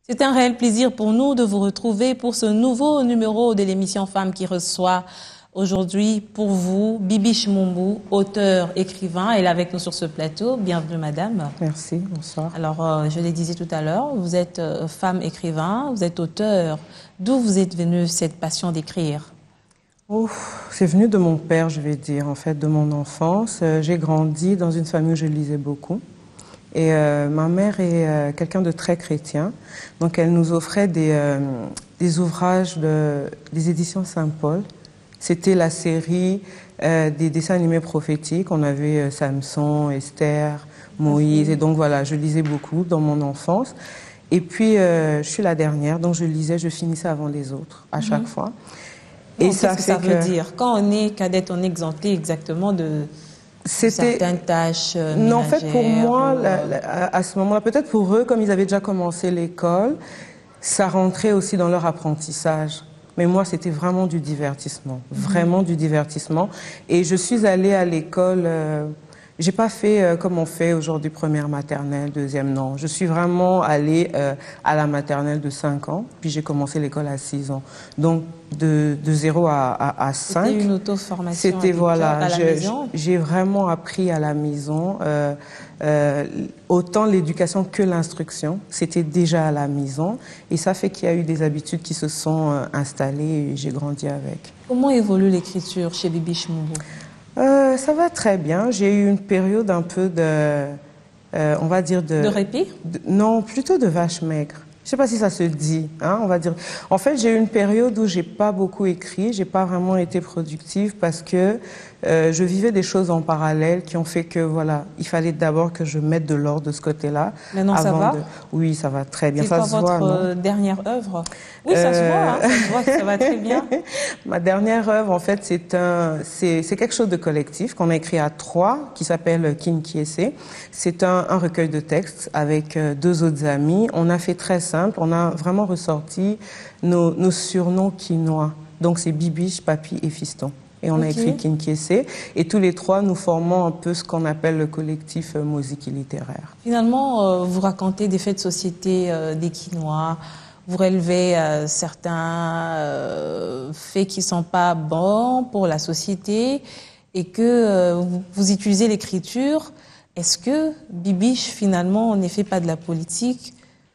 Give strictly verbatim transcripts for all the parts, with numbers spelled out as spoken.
C'est un réel plaisir pour nous de vous retrouver pour ce nouveau numéro de l'émission Femmes qui reçoit aujourd'hui pour vous Bibiche Mumbu, auteur, écrivain. Elle est avec nous sur ce plateau. Bienvenue madame. Merci, bonsoir. Alors, euh, je l'ai dit tout à l'heure, vous êtes euh, femme écrivain, vous êtes auteur. D'où vous êtes venue cette passion d'écrire? Oh, c'est venu de mon père, je vais dire, en fait, de mon enfance. Euh, j'ai grandi dans une famille où je lisais beaucoup. Et euh, ma mère est euh, quelqu'un de très chrétien, donc elle nous offrait des, euh, des ouvrages de, des éditions Saint-Paul. C'était la série euh, des dessins animés prophétiques. On avait euh, Samson, Esther, Moïse, et donc voilà, je lisais beaucoup dans mon enfance. Et puis, euh, je suis la dernière, donc je lisais, je finissais avant les autres, à chaque mm-hmm. fois. Et bon, ça, qu'est-ce que ça veut que... dire? Quand on est cadette, on est exempté exactement de... C'était certaines tâches ménagères. Non, en fait, pour moi, ou... la, la, à ce moment-là, peut-être pour eux, comme ils avaient déjà commencé l'école, ça rentrait aussi dans leur apprentissage. Mais moi, c'était vraiment du divertissement, mmh. vraiment du divertissement. Et je suis allée à l'école... Euh, j'ai pas fait euh, comme on fait aujourd'hui, première maternelle, deuxième, non. Je suis vraiment allée euh, à la maternelle de cinq ans, puis j'ai commencé l'école à six ans. Donc, de, de zéro à, à, à cinq. C'était une auto-formation C'était, voilà, à la maison? J'ai vraiment appris à la maison. Euh, euh, autant l'éducation que l'instruction, c'était déjà à la maison. Et ça fait qu'il y a eu des habitudes qui se sont euh, installées et j'ai grandi avec. Comment évolue l'écriture chez Bibiche Mumbu? Euh, ça va très bien. J'ai eu une période un peu de, euh, on va dire de... De répit? De, non, plutôt de vache maigre. Je sais pas si ça se dit, hein, on va dire. En fait, j'ai eu une période où j'ai pas beaucoup écrit, j'ai pas vraiment été productive parce que euh, je vivais des choses en parallèle qui ont fait que, voilà, il fallait d'abord que je mette de l'ordre de ce côté-là. Maintenant, ça va? De... Oui, ça va très bien. C'est ça quoi se votre voit, dernière œuvre? Oui, ça euh... se voit, hein, ça se voit que ça va très bien. Ma dernière œuvre, en fait, c'est un, c'est, c'est quelque chose de collectif qu'on a écrit à trois, qui s'appelle Kinkiese. C'est un, un recueil de textes avec euh, deux autres amis. On a fait très simple, on a vraiment ressorti nos, nos surnoms quinois. Donc c'est Bibiche, Papi et Fiston. Et on okay. a écrit Kinkiese. Et tous les trois, nous formons un peu ce qu'on appelle le collectif euh, Mosiki littéraire. Finalement, euh, vous racontez des faits de société euh, des Quinois. Vous relevez euh, certains euh, faits qui ne sont pas bons pour la société et que euh, vous, vous utilisez l'écriture. Est-ce que Bibiche, finalement, ne fait pas de la politique?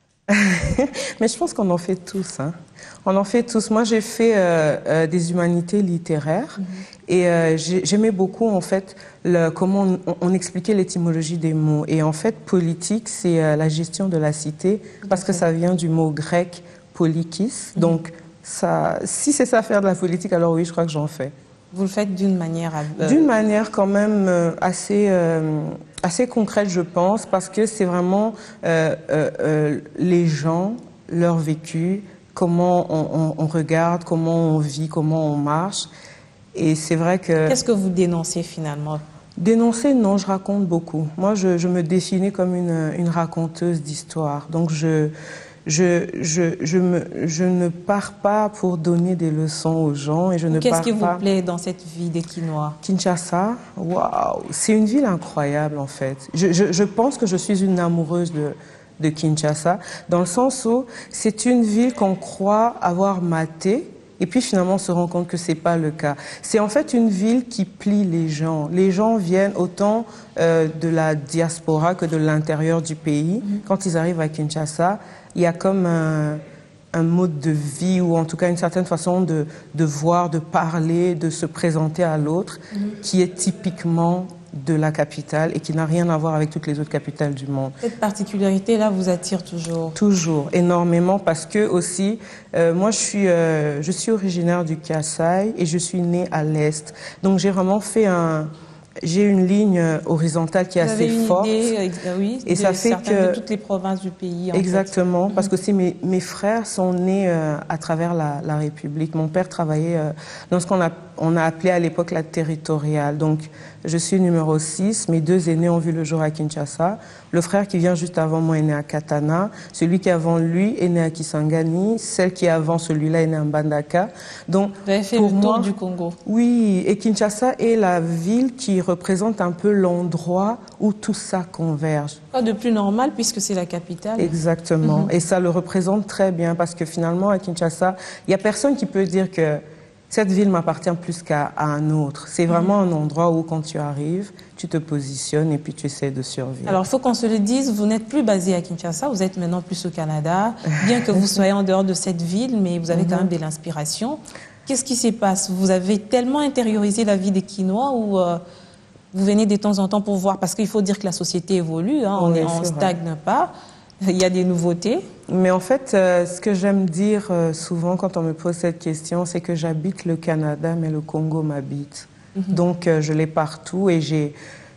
Mais je pense qu'on en fait tous. Hein. On en fait tous. Moi, j'ai fait euh, euh, des humanités littéraires mm-hmm. et euh, j'aimais beaucoup, en fait, le, comment on, on expliquait l'étymologie des mots. Et en fait, politique, c'est euh, la gestion de la cité parce que ça vient du mot grec polikis. Mm-hmm. Donc, ça, si c'est ça faire de la politique, alors oui, je crois que j'en fais. Vous le faites d'une manière... Euh... D'une manière quand même euh, assez... Euh, assez concrète, je pense, parce que c'est vraiment euh, euh, euh, les gens, leur vécu, comment on, on, on regarde, comment on vit, comment on marche. Et c'est vrai que... Qu'est-ce que vous dénoncez finalement? Dénoncer, non, je raconte beaucoup. Moi, je, je me définis comme une, une raconteuse d'histoire. Donc, je... Je, je, je, me, je ne pars pas pour donner des leçons aux gens et je ne pars pas... Qu'est-ce qui vous plaît dans cette vie des Quinois? Kinshasa, waouh, c'est une ville incroyable en fait. Je, je, je pense que je suis une amoureuse de, de Kinshasa, dans le sens où c'est une ville qu'on croit avoir matée et puis finalement on se rend compte que c'est pas le cas. C'est en fait une ville qui plie les gens. Les gens viennent autant euh, de la diaspora que de l'intérieur du pays. Mm-hmm. Quand ils arrivent à Kinshasa, il y a comme un, un mode de vie ou en tout cas une certaine façon de, de voir, de parler, de se présenter à l'autre mmh. qui est typiquement de la capitale et qui n'a rien à voir avec toutes les autres capitales du monde. Cette particularité-là vous attire toujours? Toujours, énormément, parce que aussi, euh, moi je suis, euh, je suis originaire du Kasaï et je suis née à l'Est. Donc j'ai vraiment fait un... J'ai une ligne horizontale qui est Vous assez avez une forte. Idée, oui, et ça fait que de toutes les provinces du pays. En exactement, fait. parce que si mes, mes frères sont nés euh, à travers la, la République. Mon père travaillait euh, dans ce qu'on a on a appelé à l'époque la territoriale. Donc, je suis numéro six. Mes deux aînés ont vu le jour à Kinshasa. Le frère qui vient juste avant moi est né à Katana. Celui qui est avant lui est né à Kisangani. Celle qui est avant celui-là est née à Mbandaka. Donc, vous avez fait pour le tour moi, du Congo. Oui, et Kinshasa est la ville qui représente un peu l'endroit où tout ça converge. Pas de plus normal puisque c'est la capitale. Exactement. Mm-hmm. Et ça le représente très bien parce que finalement, à Kinshasa, il n'y a personne qui peut dire que cette ville m'appartient plus qu'à un autre. C'est vraiment un endroit où, quand tu arrives, tu te positionnes et puis tu essaies de survivre. Alors, il faut qu'on se le dise, vous n'êtes plus basé à Kinshasa, vous êtes maintenant plus au Canada, bien que vous soyez en dehors de cette ville, mais vous avez quand même de l'inspiration. Qu'est-ce qui se passe? Vous avez tellement intériorisé la vie des Kinois ou euh, vous venez de temps en temps pour voir? Parce qu'il faut dire que la société évolue, hein, on Oui, ne stagne pas, il y a des nouveautés. Mais en fait, euh, ce que j'aime dire euh, souvent quand on me pose cette question, c'est que j'habite le Canada, mais le Congo m'habite. Mm-hmm. Donc, euh, je l'ai partout et j'ai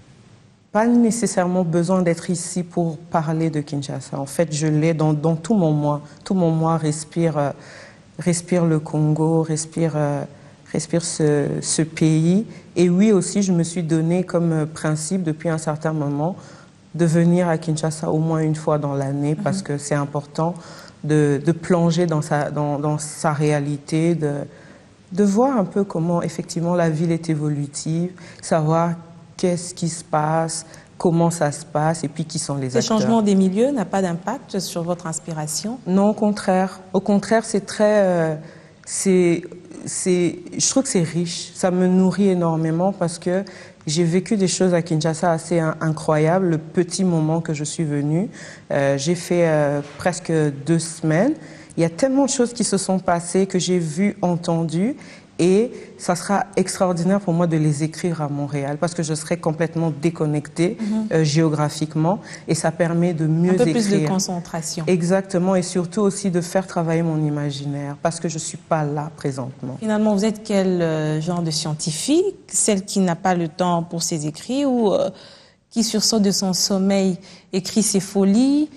pas nécessairement besoin d'être ici pour parler de Kinshasa. En fait, je l'ai dans, dans tout mon moi. Tout mon moi respire, euh, respire le Congo, respire, euh, respire ce, ce pays. Et oui, aussi, je me suis donné comme principe depuis un certain moment de venir à Kinshasa au moins une fois dans l'année parce mm-hmm. que c'est important de, de plonger dans sa, dans, dans sa réalité, de, de voir un peu comment effectivement la ville est évolutive, savoir qu'est-ce qui se passe, comment ça se passe et puis qui sont les acteurs. Le changement des milieux n'a pas d'impact sur votre inspiration? Non, au contraire. Au contraire, c'est très... Euh, c'est, c'est, je trouve que c'est riche. Ça me nourrit énormément parce que j'ai vécu des choses à Kinshasa assez incroyables. Le petit moment que je suis venue, euh, j'ai fait euh, presque deux semaines. Il y a tellement de choses qui se sont passées que j'ai vues, entendues. Et ça sera extraordinaire pour moi de les écrire à Montréal parce que je serai complètement déconnectée mm-hmm. euh, géographiquement et ça permet de mieux écrire. Un peu écrire. Plus de concentration. Exactement, et surtout aussi de faire travailler mon imaginaire parce que je ne suis pas là présentement. Finalement, vous êtes quel euh, genre de scientifique? Celle qui n'a pas le temps pour ses écrits ou euh, qui sursaute de son sommeil écrit ses folies?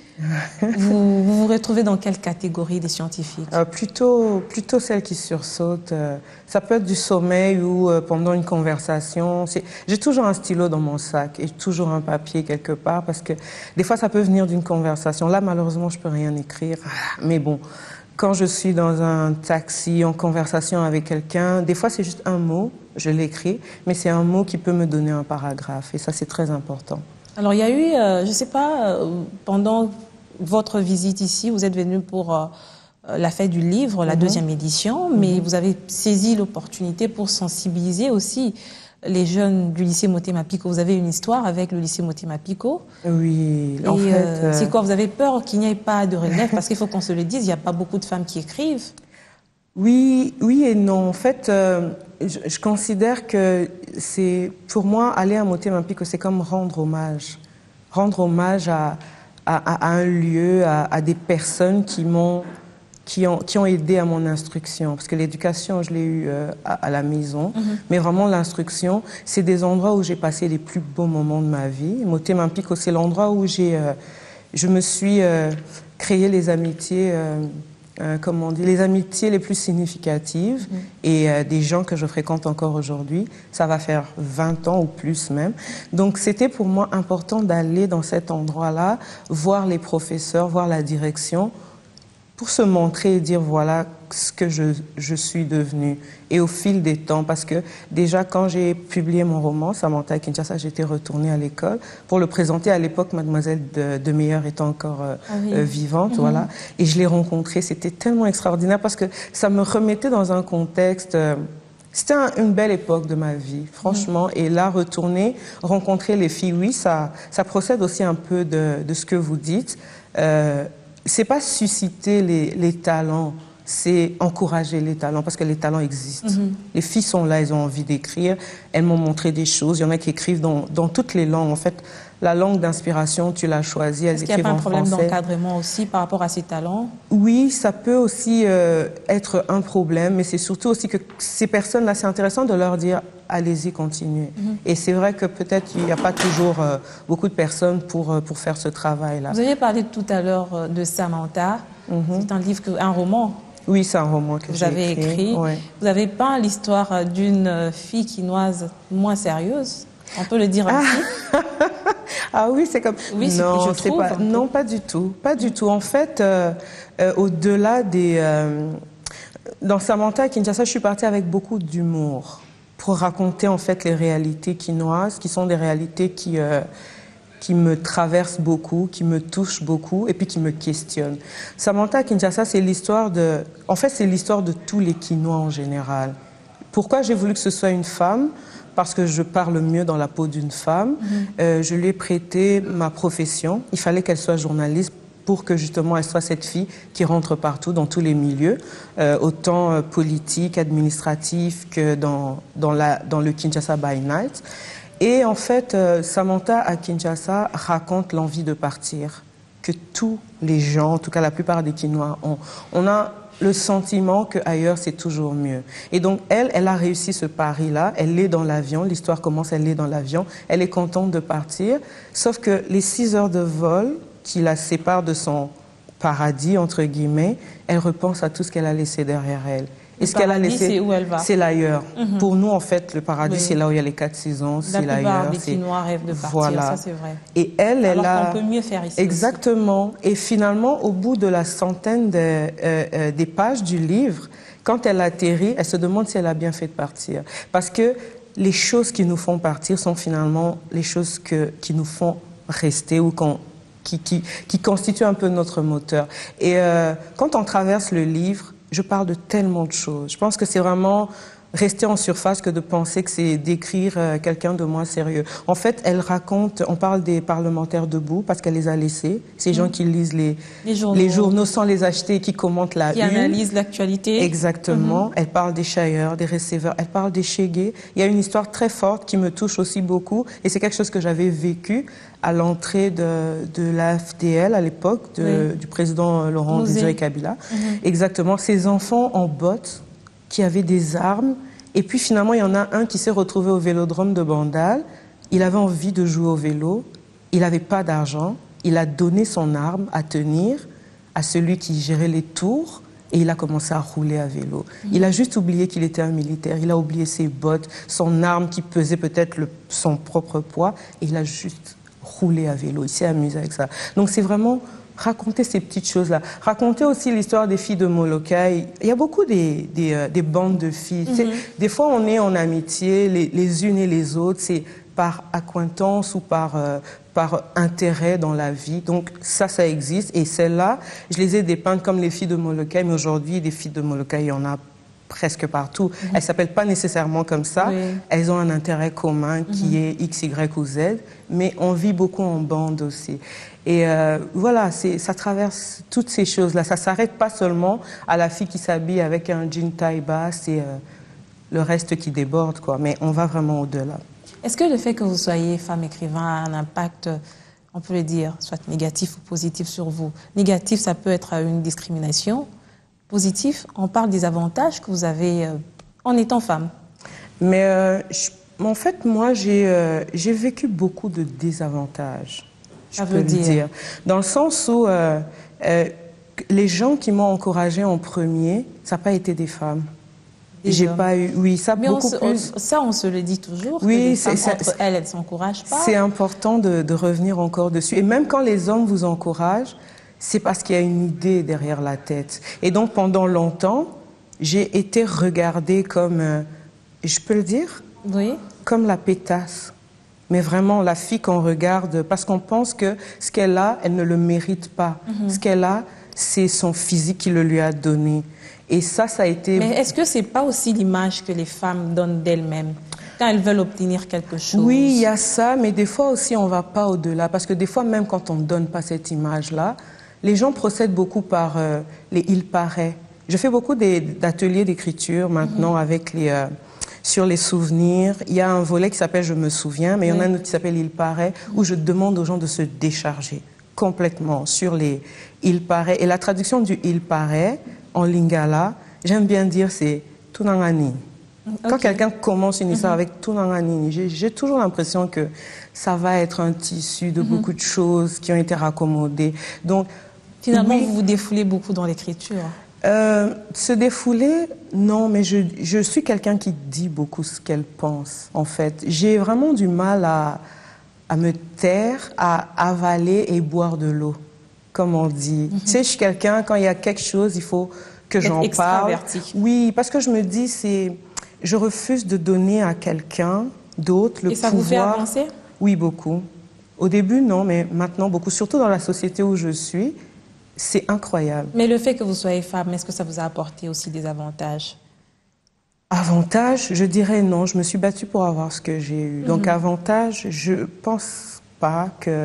vous, vous vous retrouvez dans quelle catégorie des scientifiques? euh, plutôt, plutôt celle qui sursaute. Euh, ça peut être du sommeil ou euh, pendant une conversation. J'ai toujours un stylo dans mon sac et toujours un papier quelque part parce que des fois ça peut venir d'une conversation. Là, malheureusement, je peux rien écrire. Mais bon, quand je suis dans un taxi, en conversation avec quelqu'un, des fois c'est juste un mot, je l'écris, mais c'est un mot qui peut me donner un paragraphe et ça c'est très important. Alors il y a eu, euh, je ne sais pas, euh, pendant votre visite ici, vous êtes venu pour euh, la fête du livre, la mm-hmm. deuxième édition, mais mm-hmm. vous avez saisi l'opportunité pour sensibiliser aussi les jeunes du lycée Motema Pico. Vous avez une histoire avec le lycée Motema Pico. Oui, et en fait... Euh, c'est quoi, vous avez peur qu'il n'y ait pas de relève? Parce qu'il faut qu'on se le dise, il n'y a pas beaucoup de femmes qui écrivent. Oui, oui et non. En fait, euh, je, je considère que c'est, pour moi, aller à Motema Pico, c'est comme rendre hommage. Rendre hommage à, à, à un lieu, à, à des personnes qui m'ont, qui ont, qui ont aidé à mon instruction. Parce que l'éducation, je l'ai eue euh, à, à la maison. Mm-hmm. Mais vraiment, l'instruction, c'est des endroits où j'ai passé les plus beaux moments de ma vie. Motema Pico, c'est l'endroit où j'ai, euh, je me suis euh, créé les amitiés... Euh, Euh, comment on dit, les amitiés les plus significatives mmh. et euh, des gens que je fréquente encore aujourd'hui. Ça va faire vingt ans ou plus même. Donc c'était pour moi important d'aller dans cet endroit-là, voir les professeurs, voir la direction, pour se montrer et dire voilà ce que je, je suis devenue. Et au fil des temps, parce que déjà quand j'ai publié mon roman, Samantha à Kinshasa, j'étais retournée à l'école pour le présenter. À l'époque, Mademoiselle de, de Meilleur était encore euh, ah oui. euh, vivante, mm-hmm. voilà. Et je l'ai rencontrée, c'était tellement extraordinaire parce que ça me remettait dans un contexte... Euh, C'était un, une belle époque de ma vie, franchement. Mmh. Et là, retourner, rencontrer les filles, oui, ça, ça procède aussi un peu de, de ce que vous dites. Euh, c'est pas susciter les, les talents, c'est encourager les talents, parce que les talents existent. Mmh. Les filles sont là, elles ont envie d'écrire, elles m'ont montré des choses. Il y en a qui écrivent dans, dans toutes les langues. En fait, la langue d'inspiration, tu l'as choisie, elles écrivent en français. Est-ce qu'il n'y a pas un problème d'encadrement aussi par rapport à ces talents? Oui, ça peut aussi euh, être un problème, mais c'est surtout aussi que ces personnes-là, c'est intéressant de leur dire allez-y, continuez. Mm-hmm. Et c'est vrai que peut-être il n'y a pas toujours euh, beaucoup de personnes pour, euh, pour faire ce travail-là. Vous avez parlé tout à l'heure de Samantha. Mm-hmm. C'est un livre, que, un roman Oui, c'est un roman que Vous j'ai avez écrit. écrit. Ouais. Vous avez peint l'histoire d'une fille quinoise moins sérieuse. On peut le dire Ah. ainsi. Ah oui, c'est comme... Oui, non, je c'est trouve. pas... Non, pas du tout. Pas du tout. En fait, euh, euh, au-delà des... Euh... Dans Samantha et Kinshasa, je suis partie avec beaucoup d'humour pour raconter en fait les réalités quinoises, qui sont des réalités qui... Euh... qui me traversent beaucoup, qui me touchent beaucoup et puis qui me questionnent. Samantha Kinshasa, c'est l'histoire de... En fait, c'est l'histoire de tous les Quinois en général. Pourquoi j'ai voulu que ce soit une femme? Parce que je parle mieux dans la peau d'une femme. Mm-hmm. euh, je lui ai prêté ma profession. Il fallait qu'elle soit journaliste pour que justement elle soit cette fille qui rentre partout, dans tous les milieux, euh, autant euh, politique, administratif que dans, dans, la, dans le Kinshasa by Night. Et en fait, euh, Samantha à Kinshasa raconte l'envie de partir, que tous les gens, en tout cas la plupart des Quinois ont. On a le sentiment qu'ailleurs c'est toujours mieux. Et donc elle, elle a réussi ce pari-là, elle est dans l'avion, l'histoire commence, elle est dans l'avion, elle est contente de partir, sauf que les six heures de vol qui la séparent de son paradis, entre guillemets, elle repense à tout ce qu'elle a laissé derrière elle. Et ce qu'elle a laissé, c'est où elle va? C'est l'ailleurs. Mm-hmm. Pour nous, en fait, le paradis, oui. c'est là où il y a les quatre saisons, c'est l'ailleurs. La plupart des Quinois rêvent de partir, voilà. ça c'est vrai. Et elle, Alors elle a... qu'on peut mieux faire ici. Exactement. Aussi. Et finalement, au bout de la centaine de, euh, euh, des pages du livre, quand elle atterrit, elle se demande si elle a bien fait de partir. Parce que les choses qui nous font partir sont finalement les choses que, qui nous font rester ou qu'on... Qui, qui, qui constituent un peu notre moteur. Et euh, quand on traverse le livre, je parle de tellement de choses. Je pense que c'est vraiment rester en surface que de penser que c'est d'écrire euh, quelqu'un de moins sérieux. En fait, elle raconte, on parle des parlementaires debout parce qu'elle les a laissés. Ces mmh. gens qui lisent les, les, journaux. les journaux sans les acheter, qui commentent la qui une. Qui analysent l'actualité. Exactement. Mmh. Elle parle des chailleurs, des receveurs, elle parle des chégués. Il y a une histoire très forte qui me touche aussi beaucoup et c'est quelque chose que j'avais vécu à l'entrée de, de l'A F D L à l'époque, oui. du président Laurent Désiré Kabila. Mmh. Exactement. Ces enfants en bottes qui avaient des armes. Et puis finalement, il y en a un qui s'est retrouvé au vélodrome de Bandal. Il avait envie de jouer au vélo. Il n'avait pas d'argent. Il a donné son arme à tenir à celui qui gérait les tours. Et il a commencé à rouler à vélo. Mmh. Il a juste oublié qu'il était un militaire. Il a oublié ses bottes, son arme qui pesait peut-être le, son propre poids. Et il a juste roulé à vélo. Il s'est amusé avec ça. Donc c'est vraiment... raconter ces petites choses-là. Raconter aussi l'histoire des filles de Molokai. Il y a beaucoup des, des, euh, des bandes de filles. Mm-hmm. Des fois, on est en amitié, les, les unes et les autres. C'est par accointance ou par, euh, par intérêt dans la vie. Donc ça, ça existe. Et celles-là, je les ai dépeintes comme les filles de Molokai. Mais aujourd'hui, des filles de Molokai, il y en a presque partout. Mm-hmm. Elles ne s'appellent pas nécessairement comme ça. Oui. Elles ont un intérêt commun qui mm-hmm. est X, Y ou Z. Mais on vit beaucoup en bande aussi. Et euh, voilà, ça traverse toutes ces choses-là. Ça ne s'arrête pas seulement à la fille qui s'habille avec un jean taille basse et euh, le reste qui déborde, quoi. Mais on va vraiment au-delà. Est-ce que le fait que vous soyez femme écrivain a un impact, on peut le dire, soit négatif ou positif sur vous? Négatif, ça peut être une discrimination. Positif, on parle des avantages que vous avez euh, en étant femme. Mais euh, je, en fait, moi, j'ai euh, j'ai vécu beaucoup de désavantages. Je peux le dire. Dans le sens où euh, euh, les gens qui m'ont encouragée en premier, ça n'a pas été des femmes. J'ai pas eu, oui, ça Mais beaucoup on se, plus. On, ça, on se le dit toujours. Oui, que les femmes, entre elles, elles s'encouragent pas. C'est important de, de revenir encore dessus. Et même quand les hommes vous encouragent, c'est parce qu'il y a une idée derrière la tête. Et donc pendant longtemps, j'ai été regardée comme, euh, je peux le dire, oui, comme la pétasse. Mais vraiment, la fille qu'on regarde, parce qu'on pense que ce qu'elle a, elle ne le mérite pas. Mm-hmm. Ce qu'elle a, c'est son physique qui le lui a donné. Et ça, ça a été... Mais est-ce que ce n'est pas aussi l'image que les femmes donnent d'elles-mêmes quand elles veulent obtenir quelque chose? Oui, il y a ça, mais des fois aussi, on ne va pas au-delà. Parce que des fois, même quand on ne donne pas cette image-là, les gens procèdent beaucoup par euh, les « il paraît ». Je fais beaucoup d'ateliers d'écriture maintenant mm-hmm. avec les... Euh, sur les souvenirs. Il y a un volet qui s'appelle « Je me souviens », mais oui. il y en a un autre qui s'appelle « Il paraît », où je demande aux gens de se décharger complètement sur les « Il paraît ». Et la traduction du « Il paraît » en lingala, j'aime bien dire, c'est « Tunangani ». Okay. Quand quelqu'un commence une histoire mm-hmm. avec « Tunangani », j'ai toujours l'impression que ça va être un tissu de mm-hmm. beaucoup de choses qui ont été raccommodées. Donc, finalement, oui, vous vous défoulez beaucoup dans l'écriture. Euh, se défouler, non, mais je, je suis quelqu'un qui dit beaucoup ce qu'elle pense, en fait. J'ai vraiment du mal à, à me taire, à avaler et boire de l'eau, comme on dit. Mm-hmm. Tu sais, je suis quelqu'un, quand il y a quelque chose, il faut que j'en parle. Oui, parce que je me dis, c'est, je refuse de donner à quelqu'un d'autre le pouvoir. Et ça vous fait avancer? Oui, beaucoup. Au début, non, mais maintenant, beaucoup. Surtout dans la société où je suis, c'est incroyable. Mais le fait que vous soyez femme, est-ce que ça vous a apporté aussi des avantages? Avantages, je dirais non. Je me suis battue pour avoir ce que j'ai eu. Mm-hmm. Donc, avantages, je pense pas que...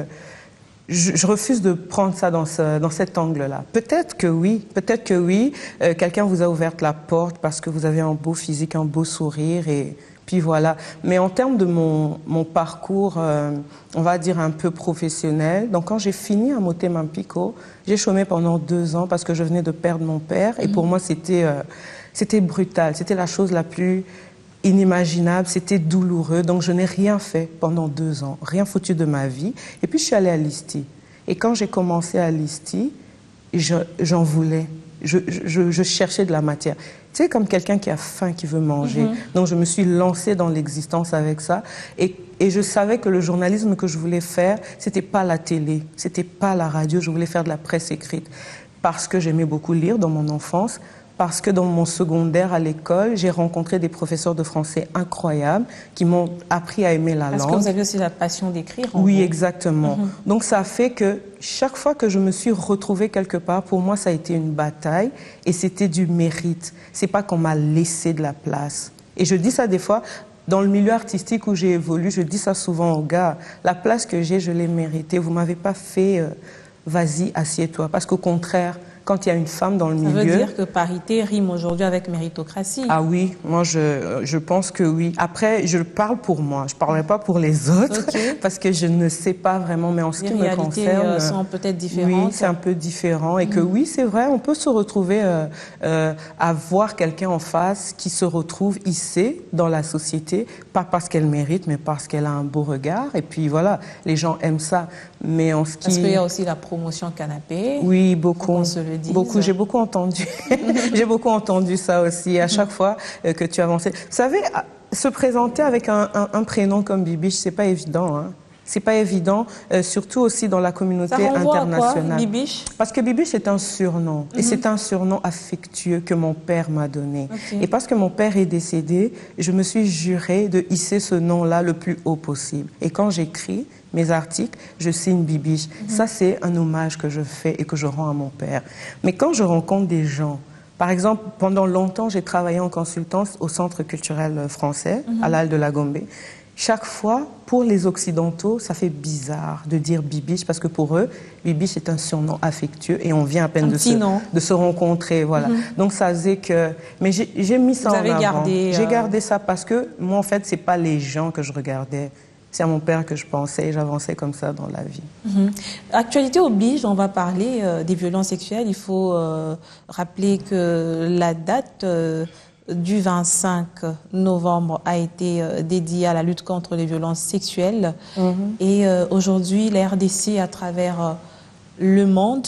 Je, je refuse de prendre ça dans, ce, dans cet angle-là. Peut-être que oui, peut-être que oui. Euh, quelqu'un vous a ouvert la porte parce que vous avez un beau physique, un beau sourire et puis voilà. Mais en termes de mon, mon parcours, euh, on va dire un peu professionnel, donc quand j'ai fini à Motema Mpiko, j'ai chômé pendant deux ans parce que je venais de perdre mon père et pour moi c'était euh, c'était brutal, c'était la chose la plus inimaginable, c'était douloureux, donc je n'ai rien fait pendant deux ans, rien foutu de ma vie. Et puis je suis allée à l'I S T I. Et quand j'ai commencé à l'I S T I, je, j'en voulais, je, je, je cherchais de la matière. Tu sais, comme quelqu'un qui a faim, qui veut manger. Mm-hmm. Donc je me suis lancée dans l'existence avec ça. Et, et je savais que le journalisme que je voulais faire, c'était pas la télé, c'était pas la radio, je voulais faire de la presse écrite. Parce que j'aimais beaucoup lire dans mon enfance, parce que dans mon secondaire à l'école, j'ai rencontré des professeurs de français incroyables qui m'ont appris à aimer la parce langue. Parce que vous avez aussi la passion d'écrire. Oui, vous. exactement. Mm-hmm. Donc ça fait que chaque fois que je me suis retrouvée quelque part, pour moi, ça a été une bataille et c'était du mérite. C'est pas qu'on m'a laissé de la place. Et je dis ça des fois, dans le milieu artistique où j'ai évolué, je dis ça souvent aux gars, la place que j'ai, je l'ai méritée. Vous m'avez pas fait, euh, vas-y, assieds-toi. Parce qu'au contraire, quand il y a une femme dans le ça milieu... Ça veut dire que parité rime aujourd'hui avec méritocratie. Ah oui, moi je, je pense que oui. Après, je parle pour moi, je ne parlerai pas pour les autres, okay. Parce que je ne sais pas vraiment, mais en ce les qui me concerne... Les sont peut-être différentes. Oui, c'est un peu différent. Et mmh. que oui, c'est vrai, on peut se retrouver euh, euh, à voir quelqu'un en face qui se retrouve hissé dans la société, pas parce qu'elle mérite, mais parce qu'elle a un beau regard. Et puis voilà, les gens aiment ça. Mais en ce qui... Parce qu'il y a aussi la promotion canapé. Oui, beaucoup. On se le dise. Beaucoup, j'ai beaucoup entendu. J'ai beaucoup entendu ça aussi. À chaque fois euh, que tu avançais. Vous savez, se présenter avec un, un, un prénom comme Bibiche, c'est pas évident. Hein. C'est pas évident, euh, surtout aussi dans la communauté ça renvoie internationale. À quoi, Bibiche? Parce que Bibiche est un surnom. Mm-hmm. Et c'est un surnom affectueux que mon père m'a donné. Okay. Et parce que mon père est décédé, je me suis jurée de hisser ce nom-là le plus haut possible. Et quand j'écris mes articles, je signe Bibiche. Mm-hmm. Ça, c'est un hommage que je fais et que je rends à mon père. Mais quand je rencontre des gens, par exemple, pendant longtemps, j'ai travaillé en consultance au Centre culturel français, mm-hmm. à l'Halle de la Gombe. Chaque fois, pour les Occidentaux, ça fait bizarre de dire Bibiche parce que pour eux, Bibiche est un surnom affectueux et on vient à peine de se, de se rencontrer. Voilà. Mm-hmm. Donc ça faisait que... Mais j'ai mis ça Vous en avez avant. Gardé, j'ai euh... gardé ça parce que moi, en fait, c'est pas les gens que je regardais. C'est à mon père que je pensais et j'avançais comme ça dans la vie. Mm-hmm. Actualité oblige, on va parler euh, des violences sexuelles. Il faut euh, rappeler que la date... Euh, du vingt-cinq novembre a été euh, dédié à la lutte contre les violences sexuelles. Mm-hmm. Et euh, aujourd'hui, la R D C, à travers euh, le monde,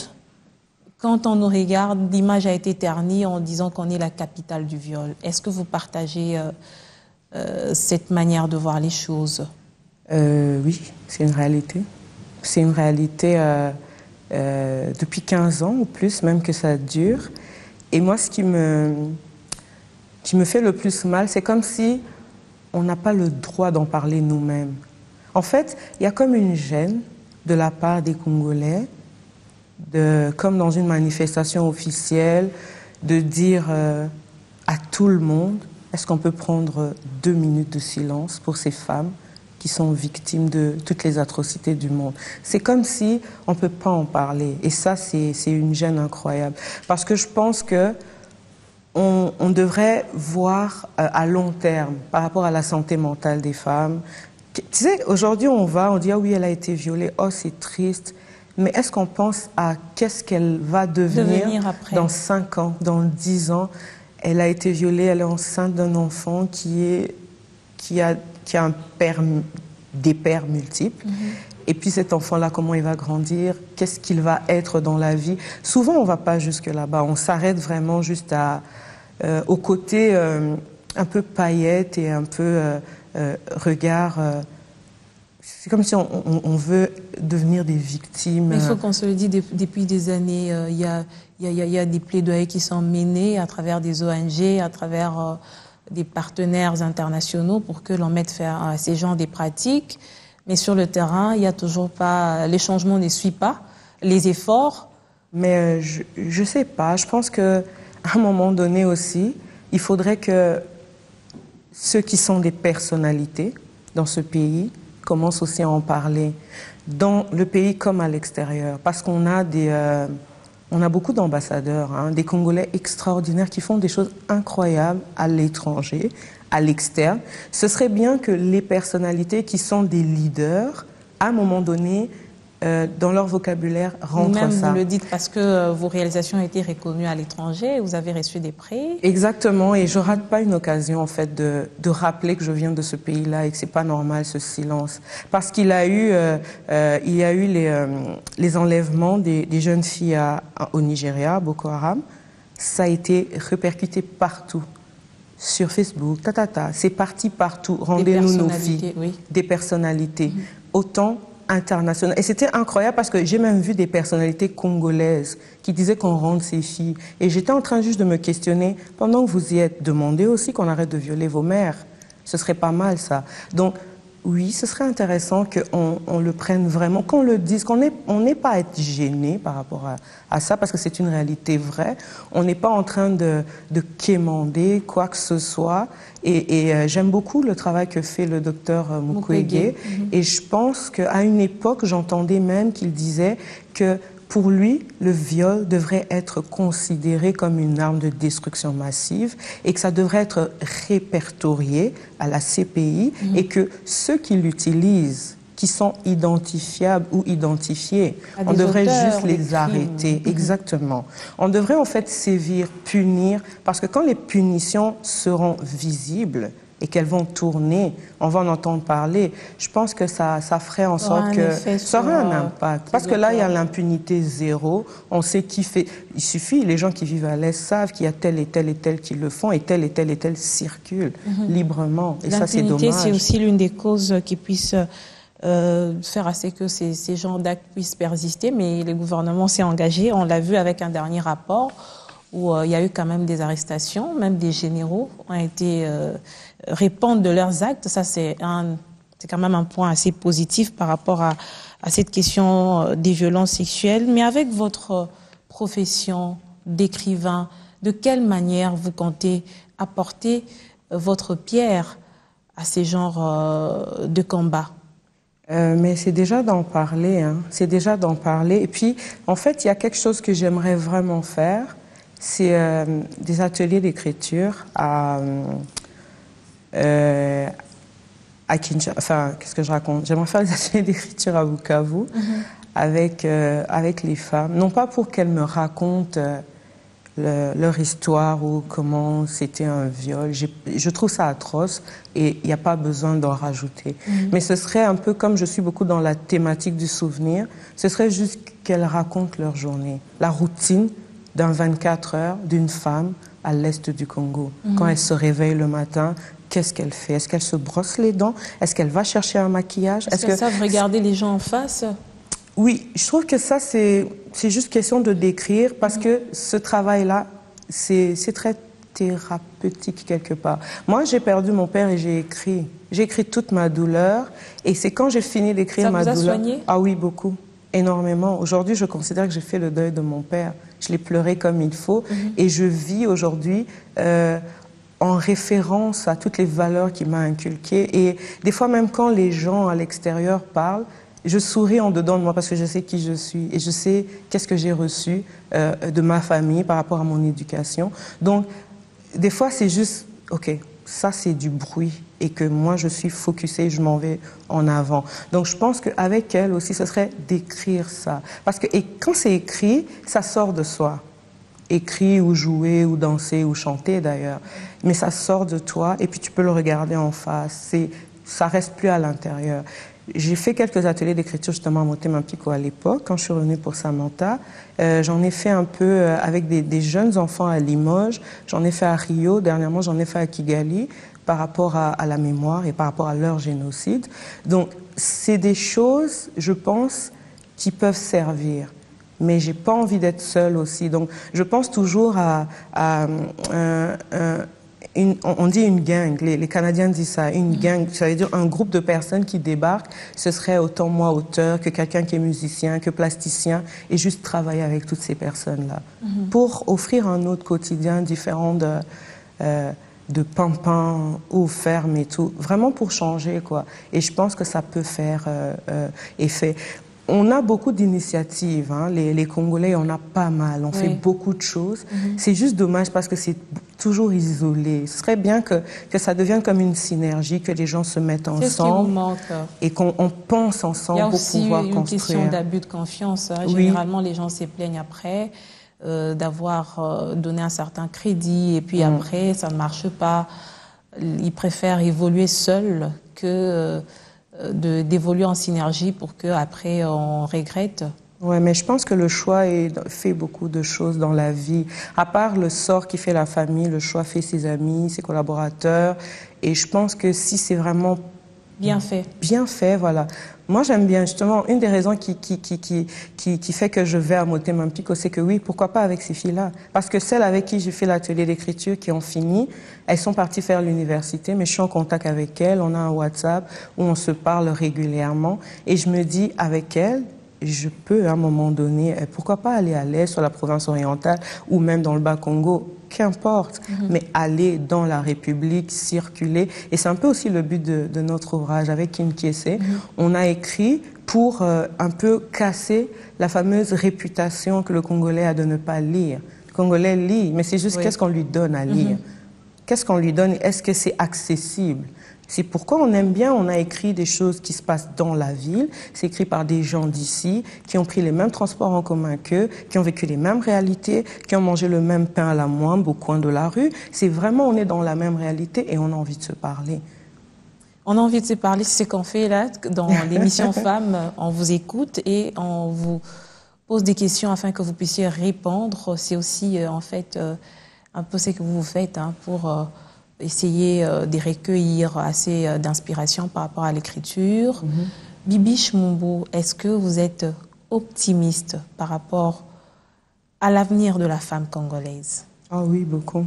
quand on nous regarde, l'image a été ternie en disant qu'on est la capitale du viol. Est-ce que vous partagez euh, euh, cette manière de voir les choses? euh, Oui, c'est une réalité. C'est une réalité euh, euh, depuis quinze ans ou plus, même que ça dure. Et moi, ce qui me... qui me fait le plus mal, c'est comme si on n'a pas le droit d'en parler nous-mêmes. En fait, il y a comme une gêne de la part des Congolais, de, comme dans une manifestation officielle, de dire euh, à tout le monde, est-ce qu'on peut prendre deux minutes de silence pour ces femmes qui sont victimes de toutes les atrocités du monde. C'est comme si on ne peut pas en parler. Et ça, c'est une gêne incroyable. Parce que je pense que On, on devrait voir euh, à long terme par rapport à la santé mentale des femmes. Tu sais, aujourd'hui, on va, on dit, ah oui, elle a été violée, oh, c'est triste. Mais est-ce qu'on pense à qu'est-ce qu'elle va devenir, devenir après. Dans cinq ans, dans dix ans? Elle a été violée, elle est enceinte d'un enfant qui, est, qui, a, qui a un père, des pères multiples. Mm-hmm. Et puis cet enfant-là, comment il va grandir? Qu'est-ce qu'il va être dans la vie? Souvent, on ne va pas jusque là-bas. On s'arrête vraiment juste à, euh, au côté euh, un peu paillettes et un peu euh, euh, regard... Euh, c'est comme si on, on, on veut devenir des victimes. Mais il faut qu'on se le dise, depuis des années, il euh, y, a, y, a, y a des plaidoyers qui sont menés à travers des O N G, à travers euh, des partenaires internationaux pour que l'on mette faire à ces gens des pratiques. Mais sur le terrain, il y a toujours pas, les changements ne suivent pas les efforts. Mais euh, je ne sais pas, je pense qu'à un moment donné aussi, il faudrait que ceux qui sont des personnalités dans ce pays commencent aussi à en parler, dans le pays comme à l'extérieur, parce qu'on a des, euh, on a beaucoup d'ambassadeurs, hein, des Congolais extraordinaires qui font des choses incroyables à l'étranger, à l'externe. Ce serait bien que les personnalités qui sont des leaders, à un moment donné, euh, dans leur vocabulaire, rentrent Même ça. Vous le dites parce que euh, vos réalisations ont été reconnues à l'étranger, vous avez reçu des prix. Exactement, et je rate pas une occasion en fait de, de rappeler que je viens de ce pays-là et que c'est pas normal ce silence, parce qu'il a eu, euh, euh, il y a eu les, euh, les enlèvements des, des jeunes filles à, à, au Nigeria, Boko Haram. Ça a été répercuté partout. Sur Facebook, ta, ta, ta, c'est parti partout. Rendez-nous nos filles, oui. Des personnalités, Mm-hmm. autant internationales. Et c'était incroyable parce que j'ai même vu des personnalités congolaises qui disaient qu'on rende ces filles. Et j'étais en train juste de me questionner, pendant que vous y êtes, demandez aussi qu'on arrête de violer vos mères. Ce serait pas mal ça. Donc, oui, ce serait intéressant qu'on on le prenne vraiment, qu'on le dise, qu'on n'ait on n'est pas à être gêné par rapport à, à ça, parce que c'est une réalité vraie. On n'est pas en train de, de quémander quoi que ce soit. Et, et euh, j'aime beaucoup le travail que fait le docteur euh, Mukwege. Mukwege. Mm-hmm. Et je pense qu'à une époque, j'entendais même qu'il disait que pour lui, le viol devrait être considéré comme une arme de destruction massive et que ça devrait être répertorié à la C P I mmh. et que ceux qui l'utilisent, qui sont identifiables ou identifiés, on devrait auteurs, juste les arrêter. Mmh. Exactement. On devrait en fait sévir, punir, parce que quand les punitions seront visibles, et qu'elles vont tourner, on va en entendre parler, je pense que ça, ça ferait en sorte que ça aurait un impact. Parce que là, il y a l'impunité zéro, on sait qui fait... Il suffit, les gens qui vivent à l'Est savent qu'il y a tel et tel et tel qui le font, et tel et tel et tel circulent mm-hmm. librement. Et ça, c'est dommage. L'impunité, c'est aussi l'une des causes qui puissent euh, faire assez que ces, ces genres d'actes puissent persister, mais le gouvernement s'est engagé, on l'a vu avec un dernier rapport, où euh, il y a eu quand même des arrestations, même des généraux ont été euh, répondre de leurs actes. Ça, c'est un, c'est quand même un point assez positif par rapport à, à cette question euh, des violences sexuelles. Mais avec votre profession d'écrivain, de quelle manière vous comptez apporter euh, votre pierre à ces genres euh, de combats? Euh, mais c'est déjà d'en parler, hein. C'est déjà d'en parler. Et puis, en fait, il y a quelque chose que j'aimerais vraiment faire. C'est euh, des ateliers d'écriture à, euh, à Kinshasa. Enfin, qu'est-ce que je raconte? J'aimerais faire des ateliers d'écriture à Bukavu mm-hmm. avec, euh, avec les femmes. Non pas pour qu'elles me racontent euh, le, leur histoire ou comment c'était un viol. J'ai, je trouve ça atroce et il n'y a pas besoin d'en rajouter. Mm-hmm. Mais ce serait un peu comme je suis beaucoup dans la thématique du souvenir, ce serait juste qu'elles racontent leur journée, la routine d'un vingt-quatre heures d'une femme à l'est du Congo. Mmh. Quand elle se réveille le matin, qu'est-ce qu'elle fait? Est-ce qu'elle se brosse les dents? Est-ce qu'elle va chercher un maquillage? Est-ce, Est-ce qu'elles que... savent regarder les gens en face? Oui, je trouve que ça, c'est, c'est juste question de décrire parce mmh. que ce travail-là, c'est, c'est très thérapeutique quelque part. Moi, j'ai perdu mon père et j'ai écrit. J'ai écrit toute ma douleur et c'est quand j'ai fini d'écrire ça ma vous a douleur... soigné? Ah oui, beaucoup. Énormément. Aujourd'hui, je considère que j'ai fait le deuil de mon père. Je l'ai pleuré comme il faut mmh. et je vis aujourd'hui euh, en référence à toutes les valeurs qu'il m'a inculquées. Et des fois, même quand les gens à l'extérieur parlent, je souris en dedans de moi parce que je sais qui je suis et je sais qu'est-ce que j'ai reçu euh, de ma famille par rapport à mon éducation. Donc, des fois, c'est juste, OK, ça, c'est du bruit et que moi, je suis focusée, je m'en vais en avant. Donc, je pense qu'avec elle aussi, ce serait d'écrire ça. Parce que et quand c'est écrit, ça sort de soi. Écrit ou jouer ou danser ou chanter d'ailleurs. Mais ça sort de toi et puis tu peux le regarder en face. C'est, ça reste plus à l'intérieur. j'ai fait quelques ateliers d'écriture justement à Motema Mpiko à l'époque, quand je suis revenue pour Samantha. Euh, j'en ai fait un peu euh, avec des, des jeunes enfants à Limoges, j'en ai fait à Rio, dernièrement j'en ai fait à Kigali, par rapport à, à la mémoire et par rapport à leur génocide. Donc, c'est des choses, je pense, qui peuvent servir. Mais j'ai pas envie d'être seule aussi. Donc, je pense toujours à, à euh, euh, une, on dit une gang. Les, les Canadiens disent ça, une gang. Ça veut dire un groupe de personnes qui débarquent. Ce serait autant moi auteur que quelqu'un qui est musicien, que plasticien, et juste travailler avec toutes ces personnes-là mm-hmm. pour offrir un autre quotidien différent de euh, de pampin ou ferme et tout, vraiment pour changer quoi. Et je pense que ça peut faire euh, euh, effet. On a beaucoup d'initiatives, hein. les, les Congolais, on a pas mal, on oui. fait beaucoup de choses. Mm-hmm. C'est juste dommage parce que c'est toujours isolé. Ce serait bien que, que ça devienne comme une synergie, que les gens se mettent ensemble. C'est ce qui vous manque. Et qu'on on pense ensemble pour pouvoir construire. Il y a aussi une question d'abus de confiance. Hein. Généralement, oui. les gens se plaignent après. Euh, d'avoir euh, donné un certain crédit et puis mmh. après ça ne marche pas. Ils préfèrent évoluer seuls que euh, de, d'évoluer en synergie pour qu'après on regrette. Oui, mais je pense que le choix est, fait beaucoup de choses dans la vie. À part le sort qui fait la famille, le choix fait ses amis, ses collaborateurs. Et je pense que si c'est vraiment bien fait, bien fait, voilà. Moi, j'aime bien, justement, une des raisons qui, qui, qui, qui, qui, qui fait que je vais à Motema Mpiko, c'est que oui, pourquoi pas avec ces filles-là? Parce que celles avec qui j'ai fait l'atelier d'écriture, qui ont fini, elles sont parties faire l'université, mais je suis en contact avec elles, on a un WhatsApp où on se parle régulièrement, et je me dis, avec elles, je peux, à un moment donné, pourquoi pas aller à l'Est, sur la province orientale, ou même dans le Bas-Congo, qu'importe, mm-hmm. mais aller dans la République, circuler. Et c'est un peu aussi le but de, de notre ouvrage avec Kim Kiese. Mm-hmm. On a écrit pour euh, un peu casser la fameuse réputation que le Congolais a de ne pas lire. Le Congolais lit, mais c'est juste oui. qu'est-ce qu'on lui donne à lire. Mm-hmm. Qu'est-ce qu'on lui donne? Est-ce que c'est accessible? C'est pourquoi on aime bien, on a écrit des choses qui se passent dans la ville, c'est écrit par des gens d'ici, qui ont pris les mêmes transports en commun qu'eux, qui ont vécu les mêmes réalités, qui ont mangé le même pain à la moimbe au coin de la rue. C'est vraiment, on est dans la même réalité et on a envie de se parler. On a envie de se parler, c'est ce qu'on fait là, dans l'émission Femmes, on vous écoute et on vous pose des questions afin que vous puissiez répondre. C'est aussi, euh, en fait, euh, un peu ce que vous faites hein, pour... Euh, essayer euh, de recueillir assez euh, d'inspiration par rapport à l'écriture. Mm-hmm. Bibi Chmumbu, est-ce que vous êtes optimiste par rapport à l'avenir de la femme congolaise? Ah oui, beaucoup.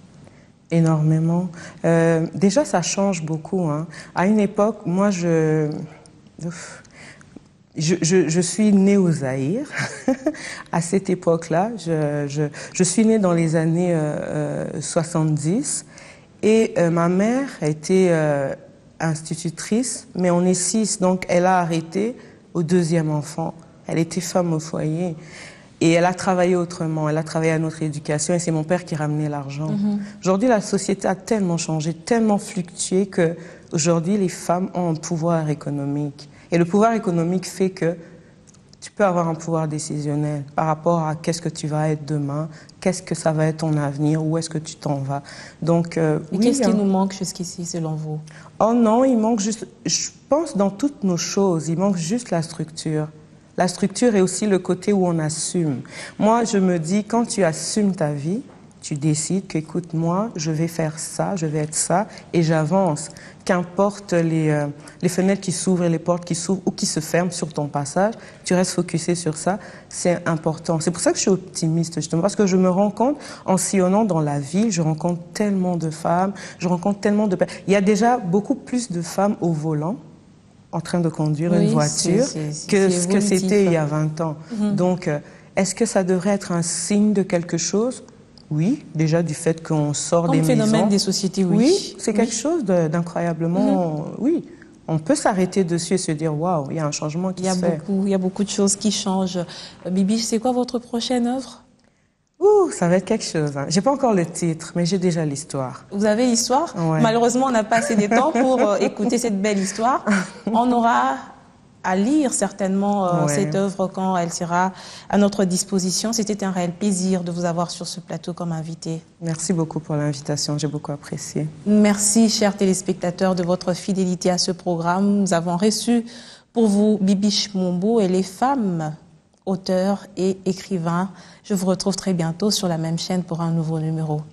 Énormément. Euh, déjà, ça change beaucoup. Hein. À une époque, moi, je... Je, je, je suis née au Zaïre. À cette époque-là, je, je, je suis née dans les années euh, soixante-dix. Et euh, ma mère a été euh, institutrice, mais on est six, donc elle a arrêté au deuxième enfant. Elle était femme au foyer et elle a travaillé autrement, elle a travaillé à notre éducation et c'est mon père qui ramenait l'argent. Mm-hmm. Aujourd'hui, la société a tellement changé, tellement fluctué qu'aujourd'hui, les femmes ont un pouvoir économique. Et le pouvoir économique fait que tu peux avoir un pouvoir décisionnel par rapport à qu'est-ce que tu vas être demain, qu'est-ce que ça va être ton avenir, où est-ce que tu t'en vas. Donc, euh, Et oui, qu'est-ce qui hein. nous manque jusqu'ici, selon vous? Oh non, il manque juste, je pense dans toutes nos choses, il manque juste la structure. La structure est aussi le côté où on assume. Moi, je me dis, quand tu assumes ta vie, tu décides qu'écoute, moi, je vais faire ça, je vais être ça, et j'avance. Qu'importe les, euh, les fenêtres qui s'ouvrent et les portes qui s'ouvrent ou qui se ferment sur ton passage, tu restes focusé sur ça, c'est important. C'est pour ça que je suis optimiste, justement, parce que je me rends compte, en sillonnant dans la ville, je rencontre tellement de femmes, je rencontre tellement de... Il y a déjà beaucoup plus de femmes au volant, en train de conduire oui, une voiture, c'est, c'est, que ce que c'était il y a vingt ans. Mm-hmm. Donc, euh, est-ce que ça devrait être un signe de quelque chose ? Oui, déjà du fait qu'on sort Comme des maisons. Comme phénomène des sociétés, oui. Oui, c'est oui. quelque chose d'incroyablement... Mm-hmm. Oui, on peut s'arrêter dessus et se dire, waouh, il y a un changement qui il y a se beaucoup, fait. Il y a beaucoup de choses qui changent. Bibi, c'est quoi votre prochaine œuvre? Ouh, ça va être quelque chose. Hein. J'ai pas encore le titre, mais j'ai déjà l'histoire. Vous avez l'histoire? Ouais. Malheureusement, on n'a pas assez de temps pour euh, écouter cette belle histoire. On aura à lire certainement euh, Ouais. cette œuvre quand elle sera à notre disposition. C'était un réel plaisir de vous avoir sur ce plateau comme invité. Merci beaucoup pour l'invitation, j'ai beaucoup apprécié. Merci, chers téléspectateurs, de votre fidélité à ce programme. Nous avons reçu pour vous Bibiche Mombo et les femmes, auteurs et écrivains. Je vous retrouve très bientôt sur la même chaîne pour un nouveau numéro.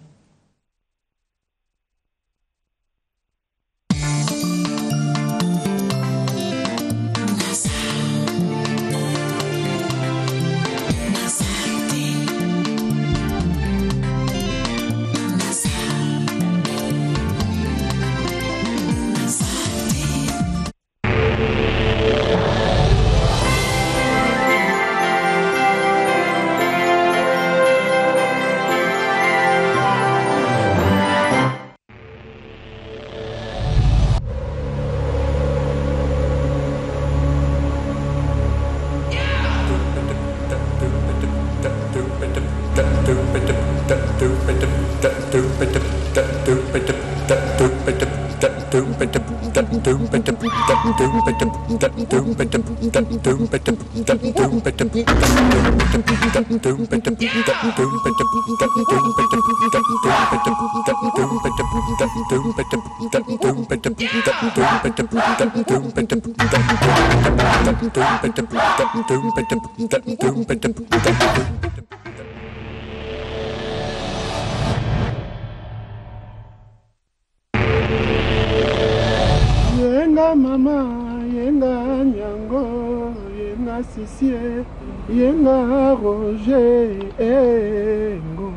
Yenga mama, yenga nyango, yenga sisie, yenga roger, engo.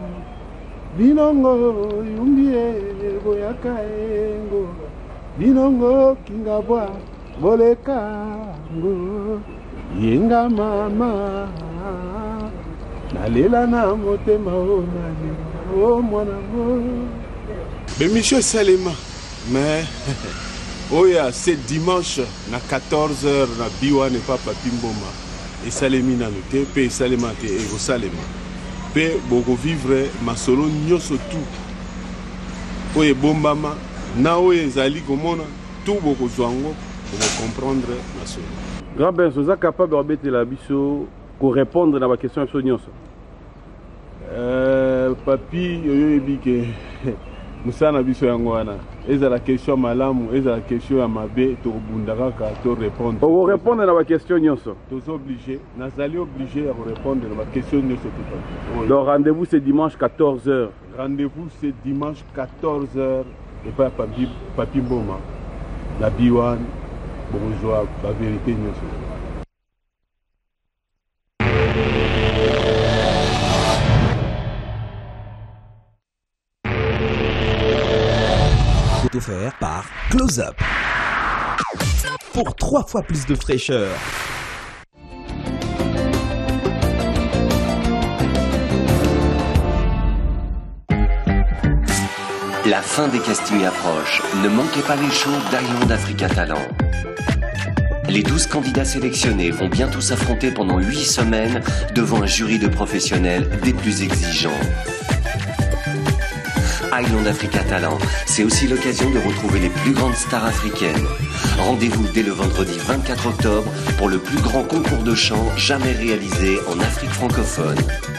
Binongo yumbie, boyaka engo. Binongo kingabwa, bolekango. Yenga mama, nalela na motema o nalela, o mwanango. Mais Michel Salema, mais... Oh yeah, c'est dimanche à quatorze heures na Biwa ne pas Papi Mboma et Salemi na noté pe Salema te e Salema pe boko vivre masolo nyoso tout oye bombama na oye zali komona tout boko zwango pour comprendre masolo. Grand Ben, vous êtes capable de remettre la biso pour répondre à ma question absolument. Euh, papi yoyo ebike musana biso yango wana. Eza la question malamu, eza la question ya mabe to bundaka ka to répondre. Pour vous répondre à ma question nyonso. Tous obligés, nazali obligé à répondre à ma question nyonso tout. Le rendez-vous c'est dimanche quatorze heures. Rendez-vous c'est dimanche quatorze heures et pas Papi Papi Mboma. La Biwan, bonjour, la vérité nyonso. Offert par Close Up. Pour trois fois plus de fraîcheur. La fin des castings approche. Ne manquez pas les shows d'Island Africa Talent. Les douze candidats sélectionnés vont bientôt s'affronter pendant huit semaines devant un jury de professionnels des plus exigeants. Island Africa Talent, c'est aussi l'occasion de retrouver les plus grandes stars africaines. Rendez-vous dès le vendredi vingt-quatre octobre pour le plus grand concours de chant jamais réalisé en Afrique francophone.